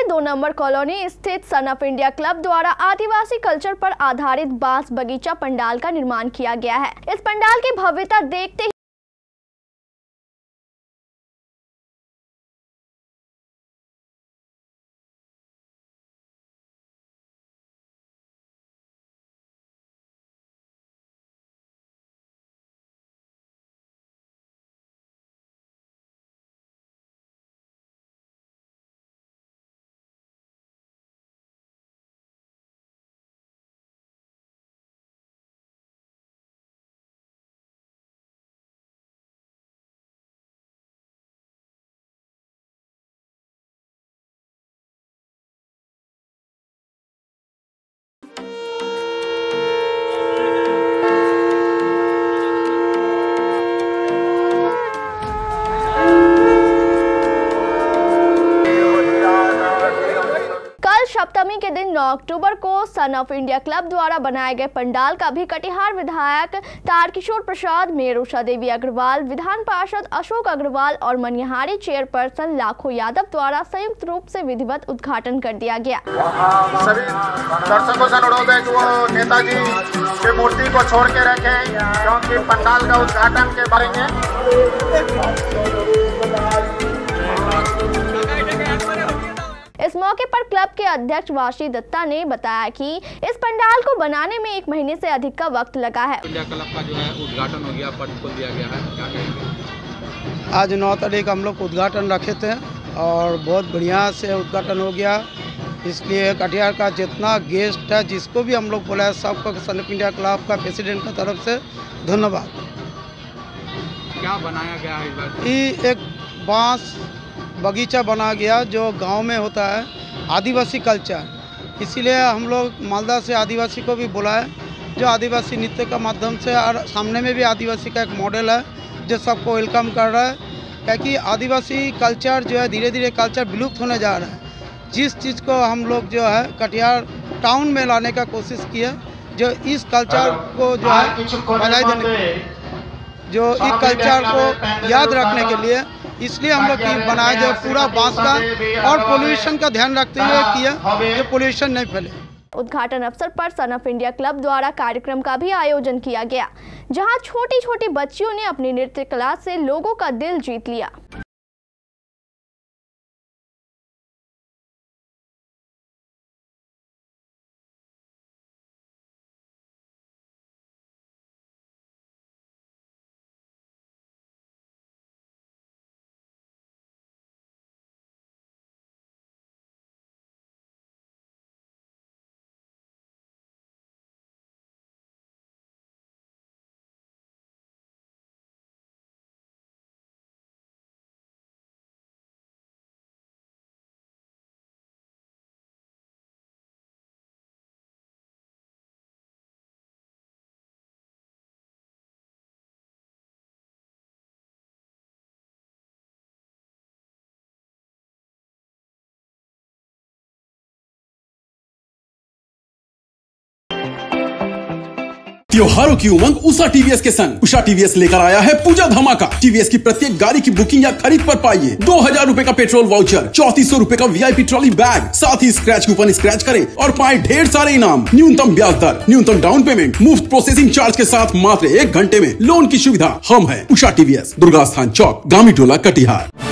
2 number colony स्थित सन of India club द्वारा आदिवासी culture पर आधारित बांस बगीचा पंडाल का निर्माण किया गया है। इस पंडाल की भव्यता देखते ही सप्तमी के दिन 9 अक्टूबर को सन ऑफ इंडिया क्लब द्वारा बनाए गए पंडाल का भी कटिहार विधायक तारकिशोर प्रसाद, मेयर उषा देवी अग्रवाल, विधान पार्षद अशोक अग्रवाल और मनिहारी चेयरपर्सन लाखो यादव द्वारा संयुक्त रूप से विधिवत उद्घाटन कर दिया गया। सभी दर्शकों से अनुरोध है कि वो नेताजी की मूर्ति को छोड़ के रखें, क्योंकि पंडाल का उद्घाटन के बारे इस मौके पर क्लब के अध्यक्ष वाशी दत्ता ने बताया कि इस पंडाल को बनाने में 1 महीने से अधिक का वक्त लगा है। इंडिया क्लब का जो है उद्घाटन हो गया, पट खोल दिया गया है, क्या कहेंगे? आज 9 तारीख हम लोग उद्घाटन रखे थे और बहुत बढ़िया से उद्घाटन हो गया। इसलिए कटिहार का जितना गेस्ट है, जिसको भी हम लोग बुलाया, सबको सन ऑफ इंडिया क्लब का प्रेसिडेंट की तरफ से धन्यवाद। क्या बनाया गया है इस बार? ये एक बांस बगीचा बना गया जो गांव में होता है, आदिवासी कल्चर। इसीलिए हम लोग मालदा से आदिवासी को भी बुलाए, जो आदिवासी नृत्य का माध्यम से, और सामने में भी आदिवासी का एक मॉडल है जो सबको वेलकम कर रहा है, क्योंकि आदिवासी कल्चर जो है धीरे धीरे कल्चर विलुप्त होने जा रहा है। जिस चीज़ को हम लोग जो है कटिहार टाउन में लाने का कोशिश किया, जो इस कल्चर को जो है बढ़ाई देने, जो इस कल्चर को याद रखने के लिए, इसलिए हम लोग बनाया जो पूरा बांस का और पोल्यूशन का ध्यान रखते हुए किया, जो पोल्यूशन नहीं फैले। उद्घाटन अवसर पर सन ऑफ इंडिया क्लब द्वारा कार्यक्रम का भी आयोजन किया गया, जहां छोटी छोटी बच्चियों ने अपनी नृत्य कला से लोगों का दिल जीत लिया। त्योहारों की उमंग उषा टीवीएस के संग। उषा टीवीएस लेकर आया है पूजा धमाका। टीवीएस की प्रत्येक गाड़ी की बुकिंग या खरीद पर पाइए 2000 रुपए का पेट्रोल वाउचर, 3400 रुपए का वीआईपी ट्रॉली बैग, साथ ही स्क्रैच कूपन स्क्रैच करें और पाए ढेर सारे इनाम। न्यूनतम ब्याज दर, न्यूनतम डाउन पेमेंट, मुफ्त प्रोसेसिंग चार्ज के साथ मात्र 1 घंटे में लोन की सुविधा। हम है उषा टीवीएस, दुर्गा स्थान चौक, गामी टोला, कटिहार।